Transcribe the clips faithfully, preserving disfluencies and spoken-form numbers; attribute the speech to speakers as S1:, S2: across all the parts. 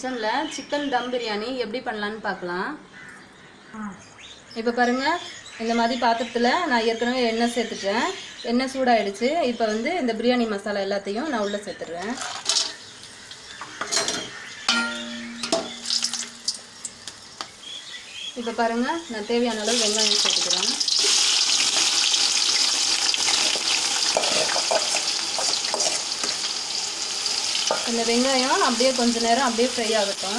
S1: கிச்சனில் சிக்கன் தம் பிரியாணி எப்படி பண்ணலான்னு பார்க்கலாம். இப்போ பாருங்கள், இந்த மாதிரி பாத்திரத்தில் நான் ஏற்கனவே எண்ணெய் சேர்த்துட்டேன். எண்ணெய் சூடாகிடுச்சு. இப்போ வந்து இந்த பிரியாணி மசாலா எல்லாத்தையும் நான் உள்ளே சேர்த்துடுறேன். இப்போ பாருங்கள், நான் தேவையான அளவு வெங்காயம் சேர்த்துக்கிறேன். இந்த வெங்காயம் அப்படியே கொஞ்ச நேரம் அப்படியே ஃப்ரை ஆகட்டும்.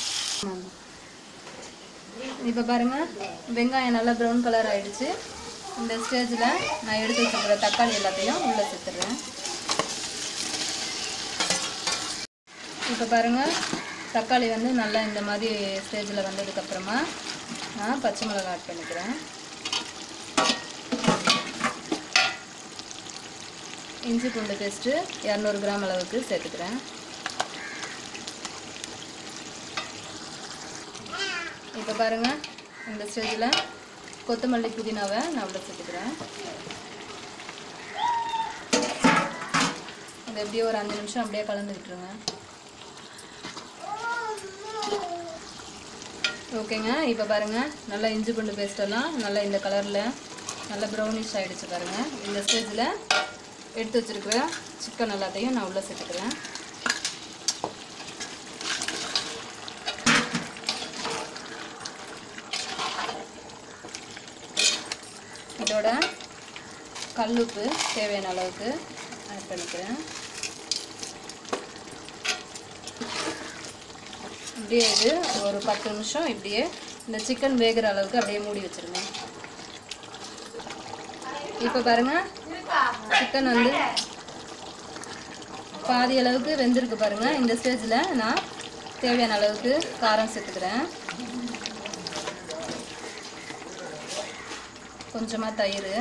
S1: இப்போ பாருங்கள், வெங்காயம் நல்லா ப்ரௌன் கலர் ஆகிடுச்சு. இந்த ஸ்டேஜில் நான் எடுத்து வச்சுக்கிற தக்காளி எல்லாத்தையும் உள்ளே சேர்த்துடுறேன். இப்போ பாருங்கள், தக்காளி வந்து நல்லா இந்த மாதிரி ஸ்டேஜில் வந்ததுக்கப்புறமா நான் பச்சை மிளகாய் ஆட் பண்ணிக்கிறேன். இஞ்சி பூண்டு பேஸ்ட்டு இரநூறு கிராம் அளவுக்கு சேர்த்துக்கிறேன். இப்போ பாருங்கள், இந்த ஸ்டேஜில் கொத்தமல்லி புதினாவை நான் உள்ள சேர்த்துக்கிறேன். இது எப்படியே ஒரு அஞ்சு நிமிஷம் அப்படியே கலந்து விட்டுருங்க. ஓகேங்க, இப்போ பாருங்கள், நல்லா இஞ்சி பூண்டு பேஸ்ட்டெல்லாம் நல்லா இந்த கலரில் நல்லா ப்ரௌனிஷ் ஆகிடுச்சு பாருங்கள். இந்த ஸ்டேஜில் எடுத்து வச்சுருக்கிற சிக்கன் எல்லாத்தையும் நான் உள்ளே சேர்த்துக்கிறேன். இதோட கல்லுப்பு தேவையான அளவுக்கு ஆட் பண்ணிக்கிறேன். இப்படியே இது ஒரு பத்து நிமிஷம் இப்படியே இந்த சிக்கன் வேகிற அளவுக்கு அப்படியே மூடி வச்சுருங்க. இப்போ பாருங்கள், சிக்கன் வந்து பாதி அளவுக்கு வெந்திருக்கு பாருங்கள். இந்த ஸ்டேஜில் நான் தேவையான அளவுக்கு காரம் சேர்த்துக்கிறேன். கொஞ்சமாக தயிர்,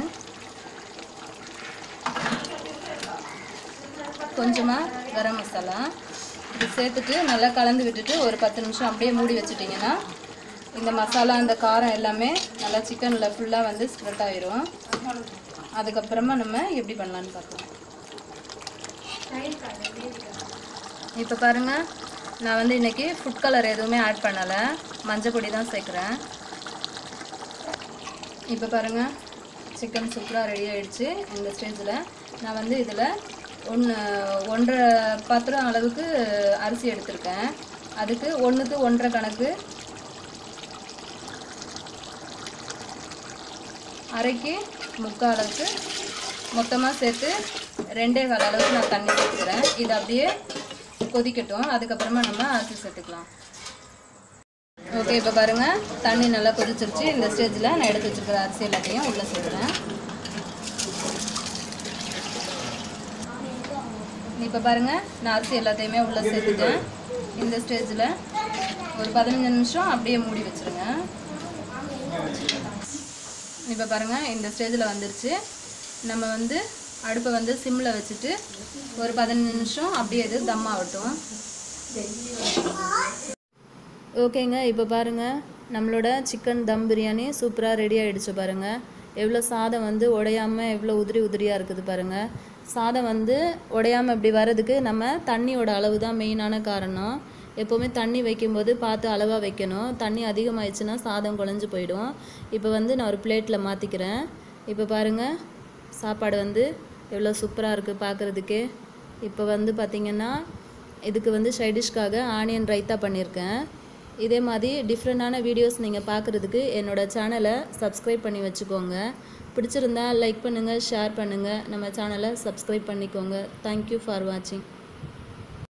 S1: கொஞ்சமாக கரம் மசாலா இது சேர்த்துட்டு நல்லா கலந்து விட்டுட்டு ஒரு பத்து நிமிஷம் அப்படியே மூடி வச்சுட்டிங்கன்னா இந்த மசாலா இந்த காரம் எல்லாமே நல்லா சிக்கனில் ஃபுல்லாக வந்து ஸ்ப்ரெட் ஆகிரும். அதுக்கப்புறமா நம்ம எப்படி பண்ணலான்னு பார்க்கலாம். இப்போ பாருங்கள், நான் வந்து இன்றைக்கி ஃபுட் கலர் எதுவுமே ஆட் பண்ணலை, மஞ்சள் பொடி தான் சேர்க்குறேன். இப்போ பாருங்கள், சிக்கன் சூப்பராக ரெடி ஆகிடுச்சு. இந்த ஸ்டேஜில் நான் வந்து இதில் ஒன்று ஒன்றரை பாத்திரம் அளவுக்கு அரிசி எடுத்திருக்கேன். அதுக்கு ஒன்றுக்கு ஒன்றரை கணக்கு அரைக்கு முக்கால் அளவுக்கு மொத்தமாக சேர்த்து ரெண்டே கால் அளவுக்கு நான் தண்ணி சேர்த்துக்கிறேன். இது அப்படியே கொதிக்கட்டும். அதுக்கப்புறமா நம்ம அரிசி சேர்த்துக்கலாம். ஓகே, இப்போ பாருங்கள், தண்ணி நல்லா கொதிச்சிருச்சு. இந்த ஸ்டேஜில் நான் எடுத்து வச்சுருக்கிற அரிசி எல்லாத்தையும் உள்ளே சேர்க்குறேன். இப்போ பாருங்கள், நான் அரிசி எல்லாத்தையுமே உள்ளே சேர்த்துட்டேன். இந்த ஸ்டேஜில் ஒரு பதினஞ்சு நிமிஷம் அப்படியே மூடி வச்சுருங்க. இப்போ பாருங்கள், இந்த ஸ்டேஜில் வந்துருச்சு. நம்ம வந்து அடுப்பை வந்து சிம்மில் வச்சுட்டு ஒரு பதினஞ்சு நிமிஷம் அப்படியே இது தம் ஆகட்டும். ஓகேங்க, இப்போ பாருங்கள், நம்மளோட சிக்கன் தம் பிரியாணி சூப்பராக ரெடி ஆகிடுச்சு பாருங்கள். எவ்வளோ சாதம் வந்து உடையாமல் எவ்வளோ உதிரி உதிரியாக இருக்குது பாருங்கள். சாதம் வந்து உடையாமல் இப்படி வர்றதுக்கு நம்ம தண்ணியோட அளவு தான் மெயினான காரணம். எப்போவுமே தண்ணி வைக்கும்போது பார்த்து அளவாக வைக்கணும். தண்ணி அதிகமாகிடுச்சுன்னா சாதம் குழஞ்சி போயிடும். இப்போ வந்து நான் ஒரு பிளேட்டில் மாற்றிக்கிறேன். இப்போ பாருங்கள், சாப்பாடு வந்து எவ்வளோ சூப்பராக இருக்குது பார்க்குறதுக்கே. இப்போ வந்து பார்த்திங்கன்னா இதுக்கு வந்து சைடிஷ்காக ஆனியன் ரைத்தா பண்ணியிருக்கேன். இதே மாதிரி டிஃப்ரெண்டான வீடியோஸ் நீங்கள் பார்க்குறதுக்கு என்னோடய சேனலை சப்ஸ்கிரைப் பண்ணி வச்சுக்கோங்க. பிடிச்சிருந்தா லைக் பண்ணுங்கள், ஷேர் பண்ணுங்கள், நம்ம சேனலை சப்ஸ்கிரைப் பண்ணிக்கோங்க. தேங்க்யூ ஃபார் வாட்சிங்.